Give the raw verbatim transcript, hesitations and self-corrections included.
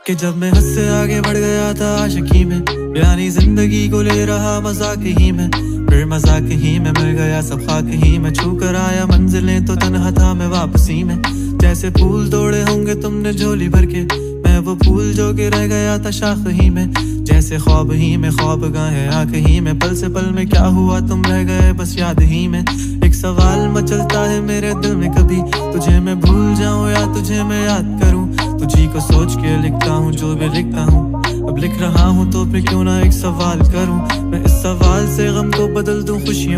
कि जब मैं हद से आगे बढ़ गया था आशिकी में, यानी जिंदगी को ले रहा मजाक ही में, फिर मजाक ही में मिल गया सब खाक ही में। छू कर आया मंजिलें तो तन्हा था मैं वापसी में। जैसे फूल तोड़े होंगे तुमने झोली भर के, मैं वो फूल जो के रह गया था शाख ही में। जैसे ख्वाब ही में ख्वाब गाहे आँख ही में, पल से पल में क्या हुआ तुम रह गए बस याद ही में। एक सवाल मचलता है मेरे दिल में, कभी तुझे मैं भूल जाऊं या तुझे मैं याद करूं। तुझी को सोच के लिखता हूँ जो भी लिखता हूँ, अब लिख रहा हूँ तो फिर क्यों ना एक सवाल करूं। मैं इस सवाल से गम को बदल दूं खुशियों